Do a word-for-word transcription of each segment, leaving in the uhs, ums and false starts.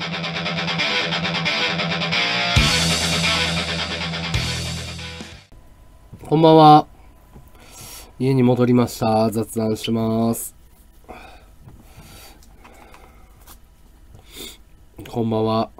こんばんは。家に戻りました。雑談します。こんばんは。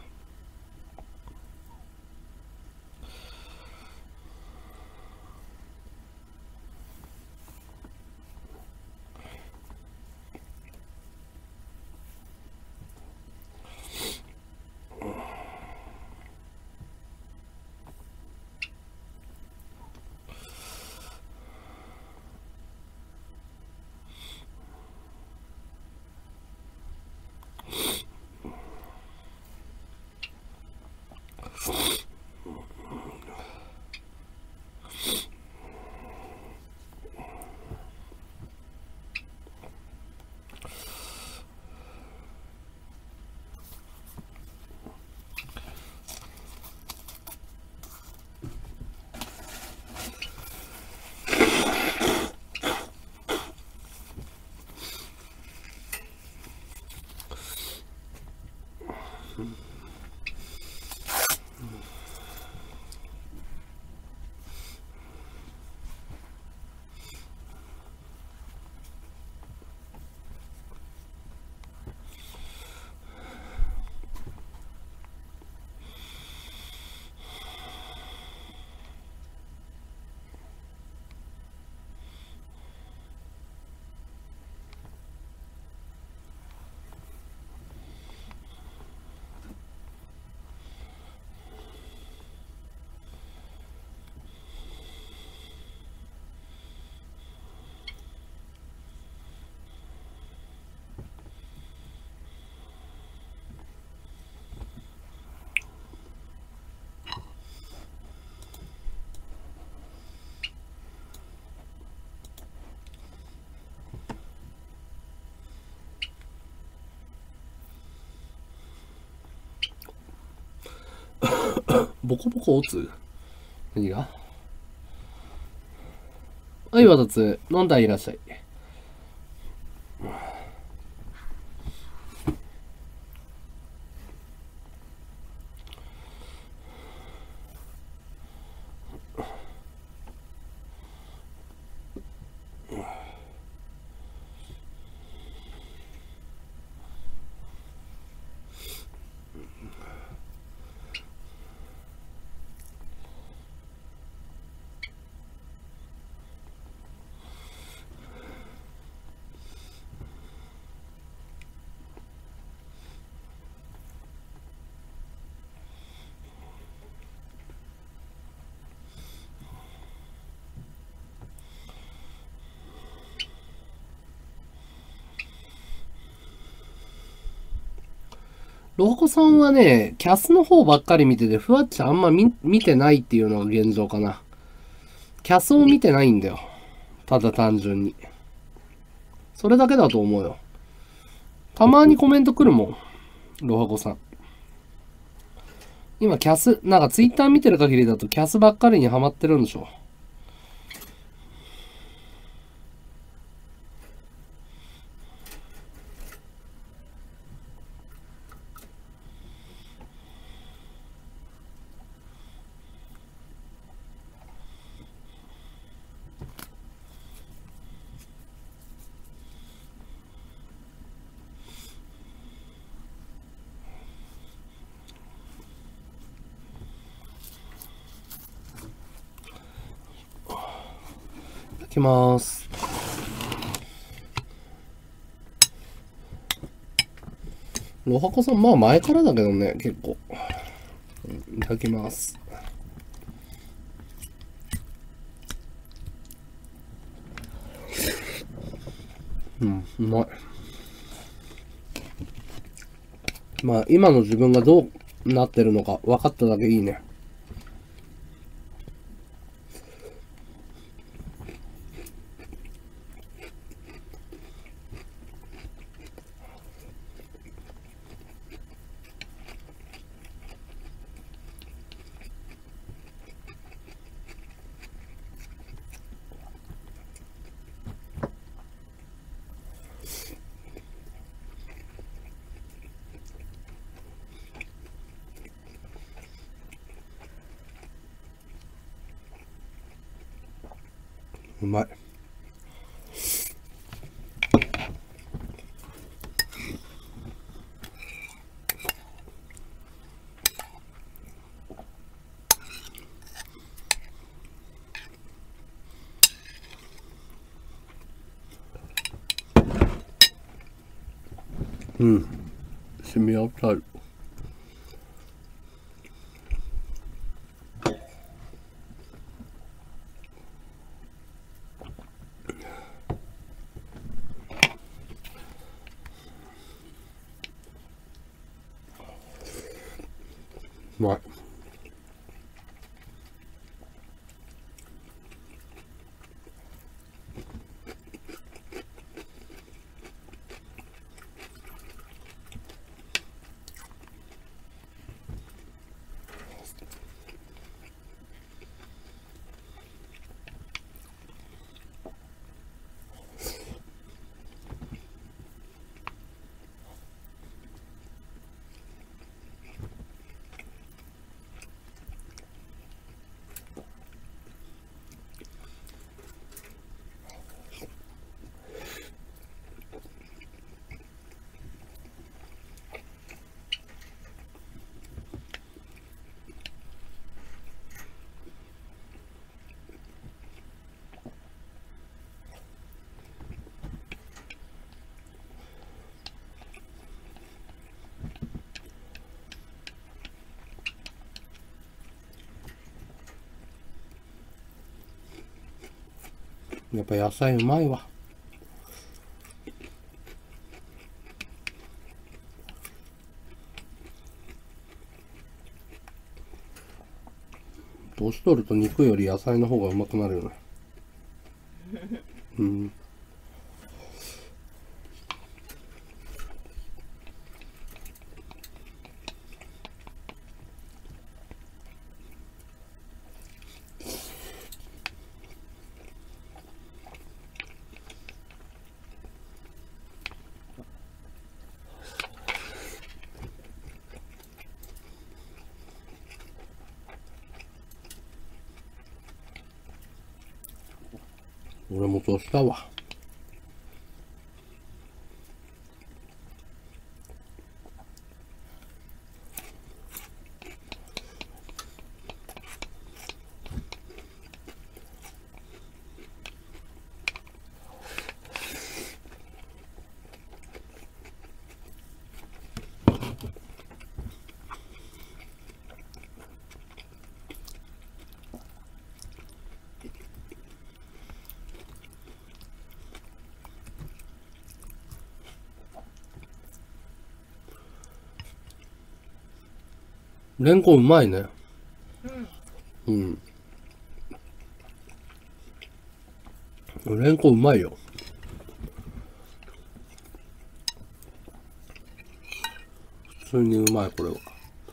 ボコボコオツ何がはい、わたつ、飲んだいらっしゃい。ロハコさんはね、キャスの方ばっかり見てて、ふわっちあんま 見, 見てないっていうのが現状かな。キャスを見てないんだよ。ただ単純に。それだけだと思うよ。たまにコメント来るもん。ロハコさん。今キャス、なんかツイッター見てる限りだとキャスばっかりにハマってるんでしょ。いきます。ロハコさん、まあ前からだけどね、結構。いただきます。うん、うまい。まあ今の自分がどうなってるのか分かっただけいいね。 うまい。うん、染み渡る。うまい。やっぱ野菜うまいわ。年取ると肉より野菜の方がうまくなるよね。うん。俺もそうしたわ。レンコンうまいね。うん。うん。レンコンうまいよ。普通にうまい、これは。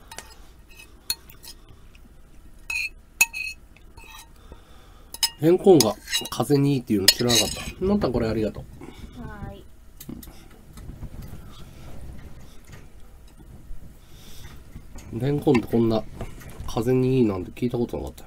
レンコンが風邪にいいっていうの知らなかった。のったこれありがとう。 はい。 レンコンってこんな風邪にいいなんて聞いたことなかった。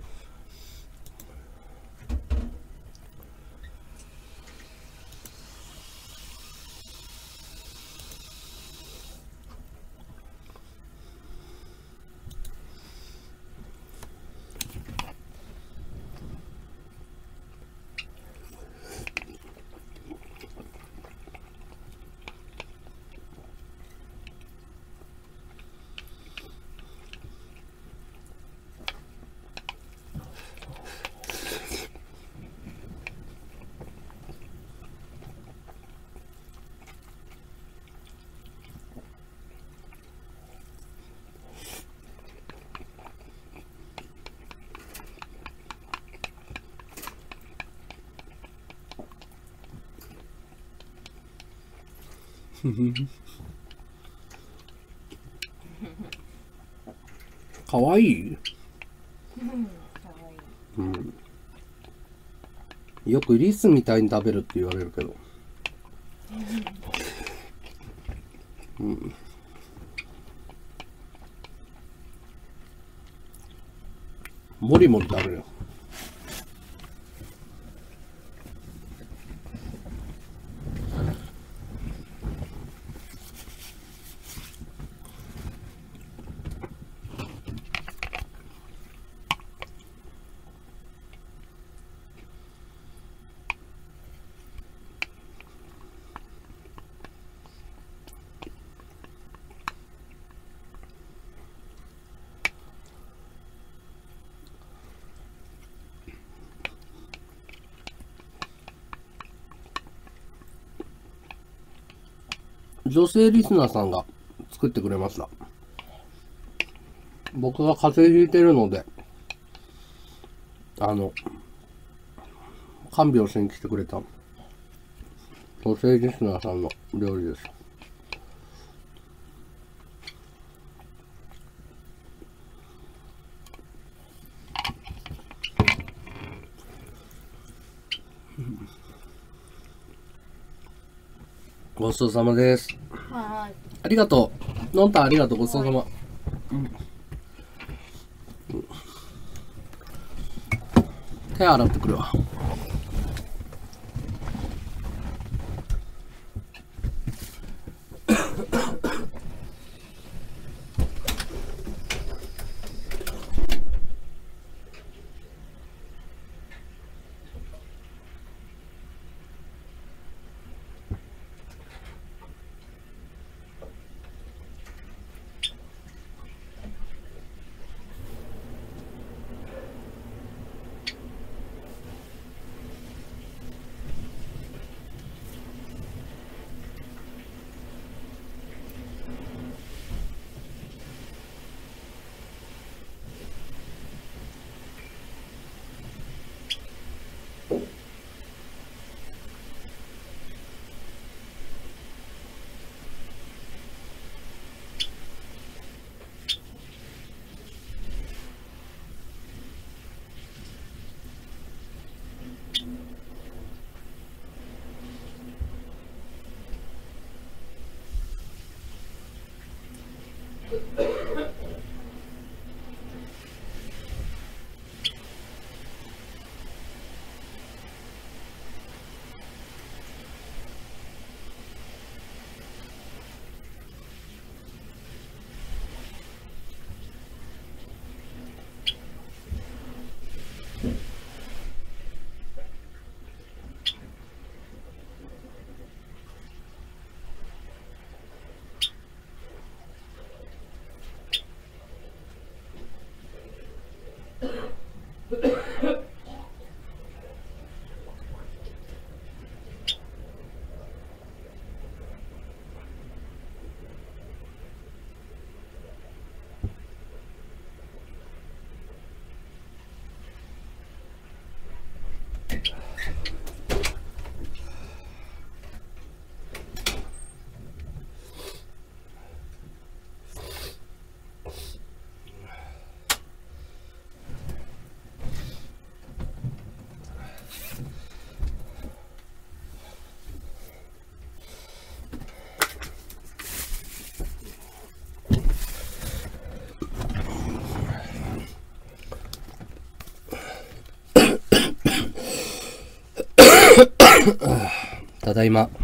かわいい。うん。よくリスみたいに食べるって言われるけど。うん。もりもり食べるよ。 女性リスナーさんが作ってくれました。僕が風邪ひいてるので、あの、看病しに来てくれた女性リスナーさんの料理です。ごちそうさまです。 はい。 ありがとう。のんたんありがとう。ごちそうさま。うん、手洗ってくるわ。ただいま。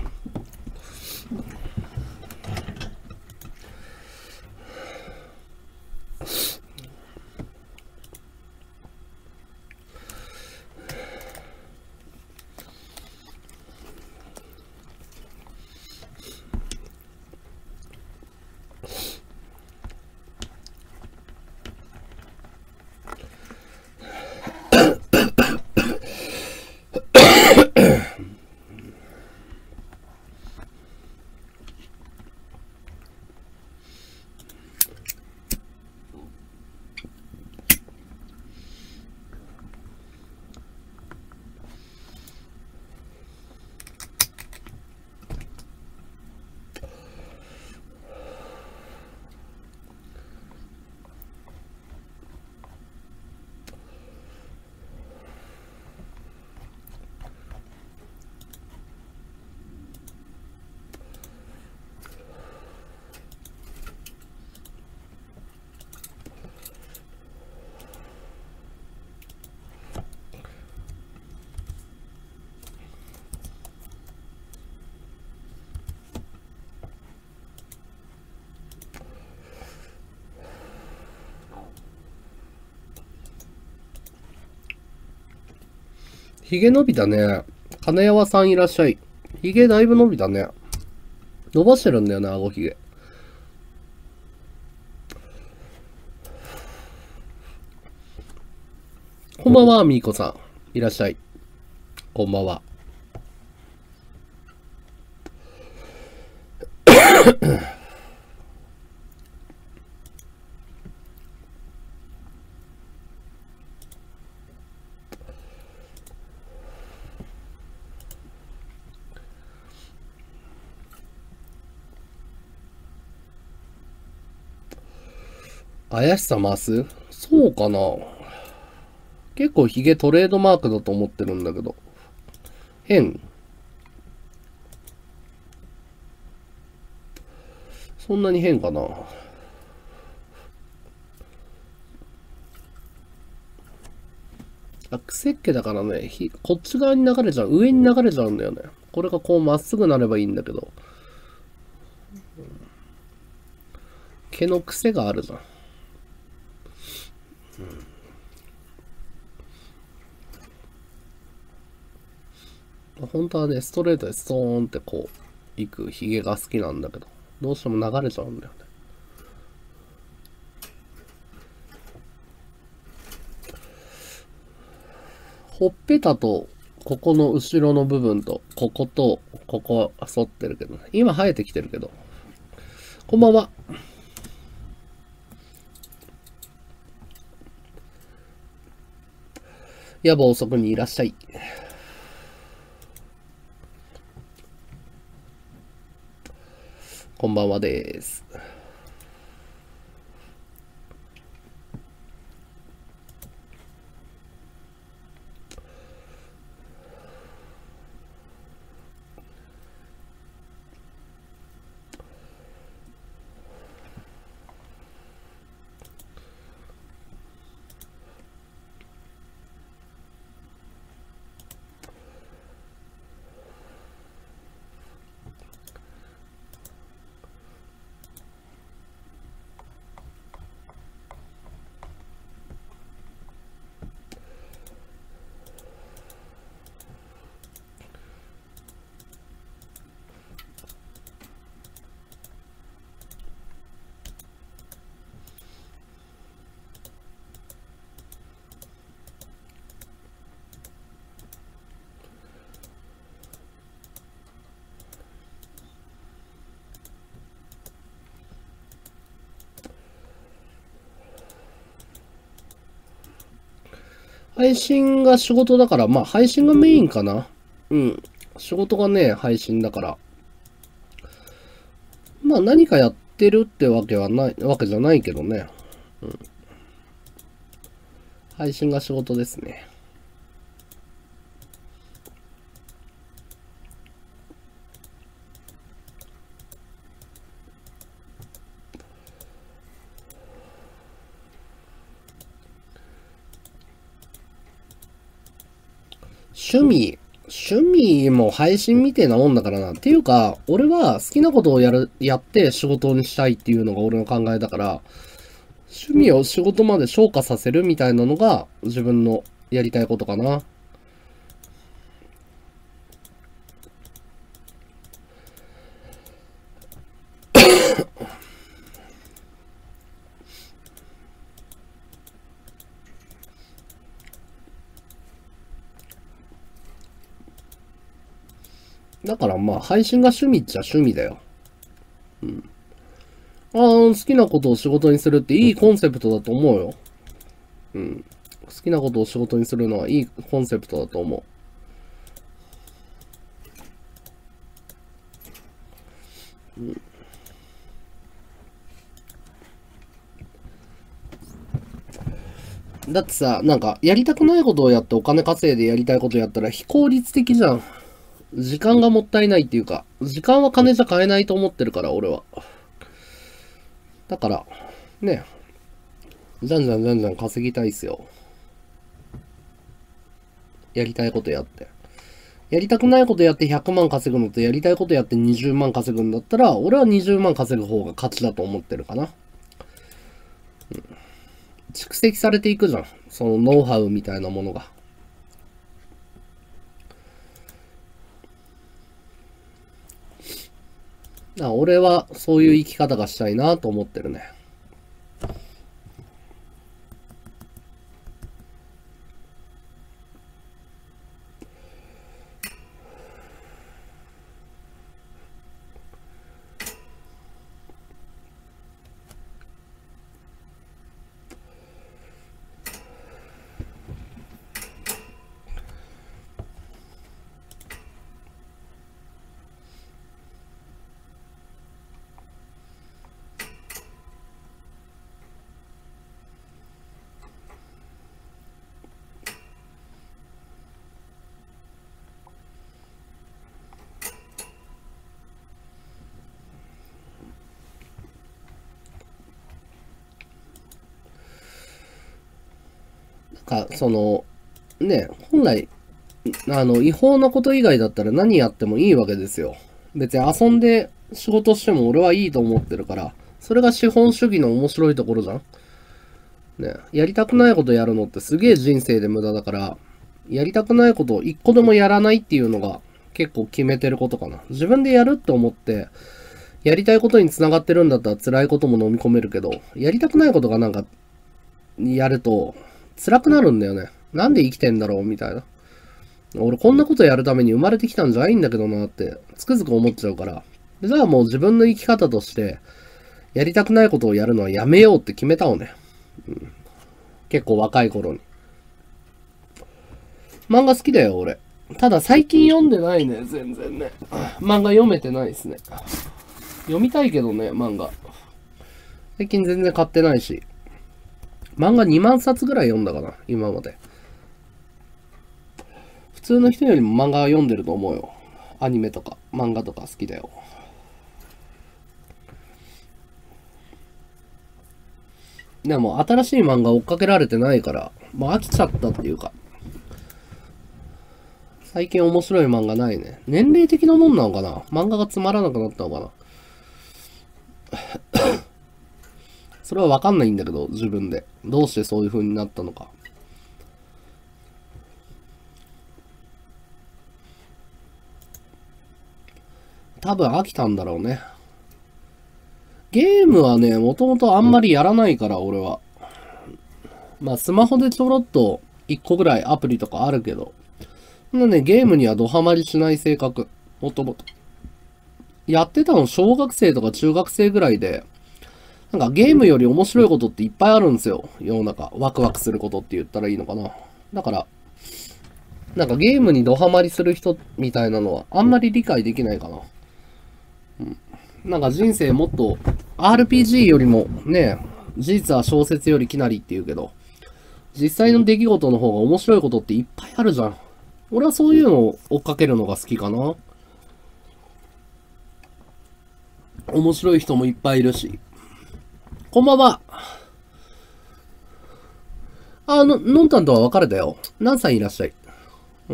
ひげ伸びたね。金山さんいらっしゃい。ひげだいぶ伸びたね。伸ばしてるんだよね、顎ひげ。こんばんは、みーこさん。いらっしゃい。こんばんは。 怪しさ増す？そうかな。結構ヒゲトレードマークだと思ってるんだけど。変？そんなに変かな。あ、癖っ気だからね、ひこっち側に流れちゃう、上に流れちゃうんだよね。これがこうまっすぐなればいいんだけど。毛の癖があるじゃん。うん、本当はね、ストレートでストーンってこう、いくヒゲが好きなんだけど、どうしても流れちゃうんだよね。ほっぺたと、ここの後ろの部分と、ここと、ここは反ってるけどね。今生えてきてるけど。こんばんは。夜分遅くにいらっしゃい。こんばんはです。配信が仕事だから、まあ配信がメインかな。うん。仕事がね、配信だから。まあ何かやってるってわけはない、わけじゃないけどね。うん。配信が仕事ですね。趣味、趣味も配信みてえなもんだからな。っていうか、俺は好きなことをやる、やって仕事にしたいっていうのが俺の考えだから、趣味を仕事まで昇華させるみたいなのが自分のやりたいことかな。だからまあ配信が趣味っちゃ趣味だよ。うん。ああ、好きなことを仕事にするっていいコンセプトだと思うよ。うん。好きなことを仕事にするのはいいコンセプトだと思う。うん。だってさ、なんか、やりたくないことをやってお金稼いでやりたいことやったら非効率的じゃん。時間がもったいないっていうか、時間は金じゃ買えないと思ってるから、俺は。だから、ね、じゃんじゃんじゃんじゃん稼ぎたいっすよ。やりたいことやって。やりたくないことやってひゃくまん稼ぐのと、やりたいことやってにじゅうまん稼ぐんだったら、俺はにじゅうまん稼ぐ方が勝ちだと思ってるかな。うん、蓄積されていくじゃん。そのノウハウみたいなものが。あ、俺はそういう生き方がしたいなと思ってるね。 か、その、ね、本来、あの、違法なこと以外だったら何やってもいいわけですよ。別に遊んで仕事しても俺はいいと思ってるから、それが資本主義の面白いところじゃん。ね、やりたくないことやるのってすげえ人生で無駄だから、やりたくないことを一個でもやらないっていうのが結構決めてることかな。自分でやるって思って、やりたいことに繋がってるんだったら辛いことも飲み込めるけど、やりたくないことがなんか、やると辛くなるんだよね。なんで生きてんだろうみたいな。俺こんなことやるために生まれてきたんじゃないんだけどなって、つくづく思っちゃうから。じゃあもう自分の生き方として、やりたくないことをやるのはやめようって決めたのね。うん、結構若い頃に。漫画好きだよ、俺。ただ最近読んでないね、全然ね。漫画読めてないですね。読みたいけどね、漫画。最近全然買ってないし。漫画にまんさつぐらい読んだかな、今まで。普通の人よりも漫画読んでると思うよ。アニメとか漫画とか好きだよ。でも新しい漫画追っかけられてないから、もう飽きちゃったっていうか。最近面白い漫画ないね。年齢的なもんなのかな？漫画がつまらなくなったのかな？それはわかんないんだけど、自分で。どうしてそういう風になったのか。多分飽きたんだろうね。ゲームはね、もともとあんまりやらないから、俺は。まあ、スマホでちょろっといっこぐらいアプリとかあるけど。そんなね、ゲームにはドハマりしない性格。もともと。やってたの小学生とか中学生ぐらいで、なんかゲームより面白いことっていっぱいあるんですよ。世の中。ワクワクすることって言ったらいいのかな。だから、なんかゲームにドハマりする人みたいなのはあんまり理解できないかな。うん。なんか人生もっと アールピージー よりもね、事実は小説よりきなりって言うけど、実際の出来事の方が面白いことっていっぱいあるじゃん。俺はそういうのを追っかけるのが好きかな。面白い人もいっぱいいるし。こんばんは。あの、のんたんとは別れたよ。何歳いらっしゃい。うん。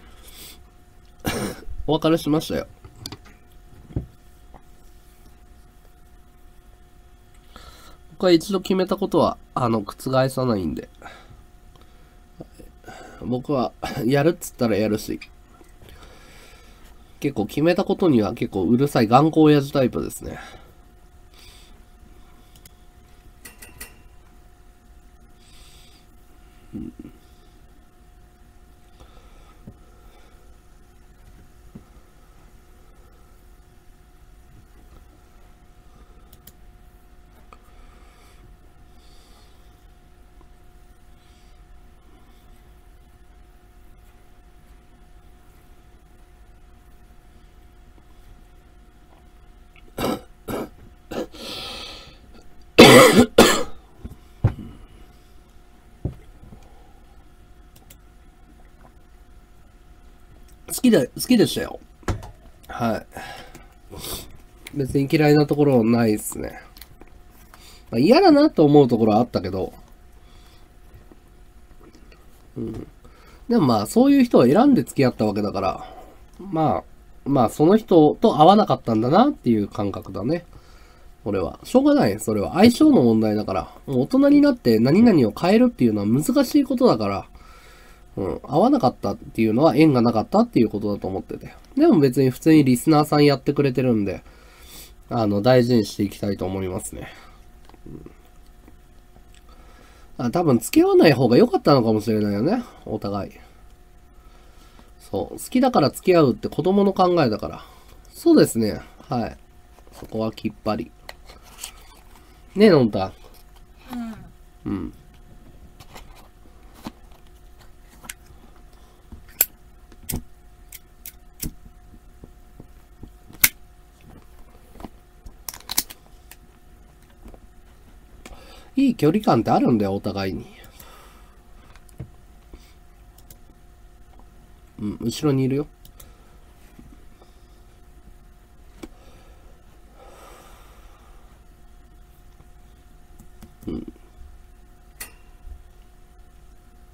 お別れしましたよ。僕は一度決めたことは、あの、覆さないんで。僕は、やるっつったらやるし。結構決めたことには結構うるさい頑固親父タイプですね。うん、好きで、好きでしたよ。はい。別に嫌いなところはないですね。まあ、嫌だなと思うところはあったけど、うん。でもまあ、そういう人を選んで付き合ったわけだから、まあ、まあ、その人と合わなかったんだなっていう感覚だね。俺は。しょうがない。それは相性の問題だから。もう大人になって何々を変えるっていうのは難しいことだから、うん。合わなかったっていうのは縁がなかったっていうことだと思ってて。でも別に普通にリスナーさんやってくれてるんで、あの、大事にしていきたいと思いますね。うん、あ、多分付き合わない方が良かったのかもしれないよね。お互い。そう。好きだから付き合うって子供の考えだから。そうですね。はい。そこはきっぱり。ねえ、のんた。うん。うん。いい距離感ってあるんだよ、お互いに。うん、後ろにいるよ。うん。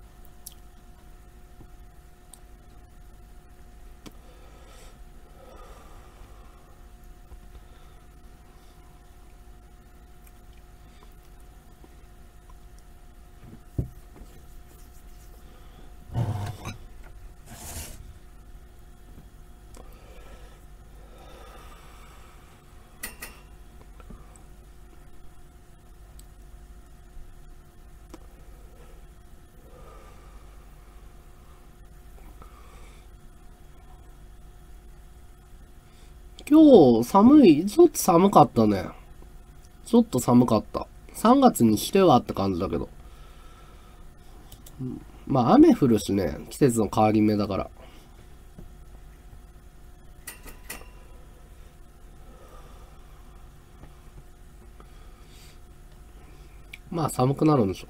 今日寒い、ちょっと寒かったね。ちょっと寒かった。さんがつにしてはって感じだけど。まあ雨降るしね、季節の変わり目だから。まあ寒くなるんでしょ。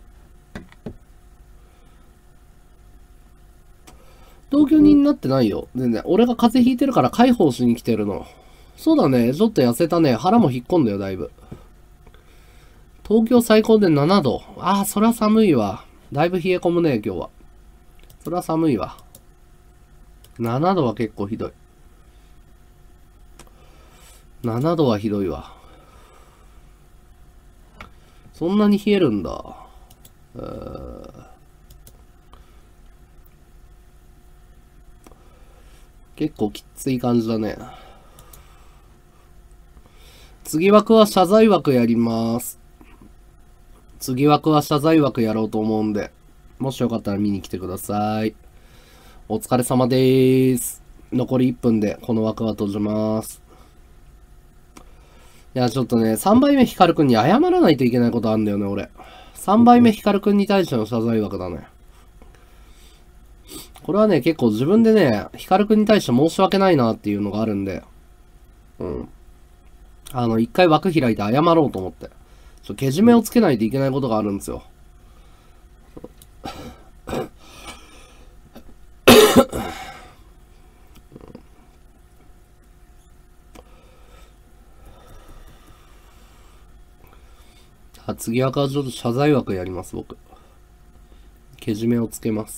同居人になってないよ。全然。俺が風邪ひいてるから解放しに来てるの。そうだね。ちょっと痩せたね。腹も引っ込んだよ、だいぶ。東京最高でななど。ああ、そりゃ寒いわ。だいぶ冷え込むね、今日は。そりゃ寒いわ。ななどは結構ひどい。ななどはひどいわ。そんなに冷えるんだ。えー、結構きつい感じだね。次枠は謝罪枠やります。次枠は謝罪枠やろうと思うんで、もしよかったら見に来てください。お疲れ様でーす。残りいっぷんでこの枠は閉じます。いや、ちょっとね、さんばいめヒカルくんに謝らないといけないことあるんだよね、俺。さんばいめヒカルくんに対しての謝罪枠だね。これはね、結構自分でね、ヒカルくんに対して申し訳ないなっていうのがあるんで、うん。あの、一回枠開いて謝ろうと思って。ちょ、けじめをつけないといけないことがあるんですよ。あ、次枠はちょっと謝罪枠やります、僕。けじめをつけます。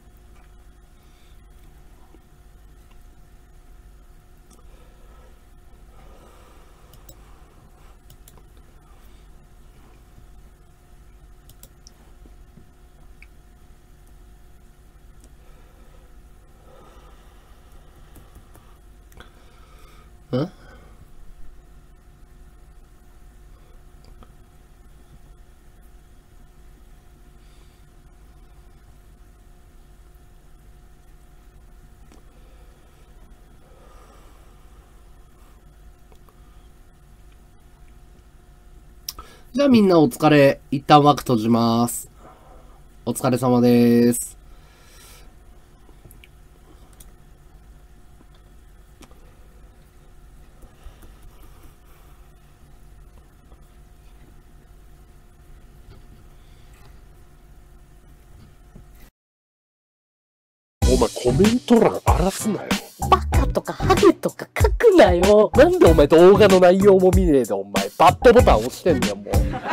ん？じゃあみんなお疲れ。一旦枠閉じます。お疲れ様です。 お前コメント欄荒らすなよ。 バカとかハゲとか書くなよ。 なんでお前動画の内容も見ねえでお前バッドボタン押してんだよもう。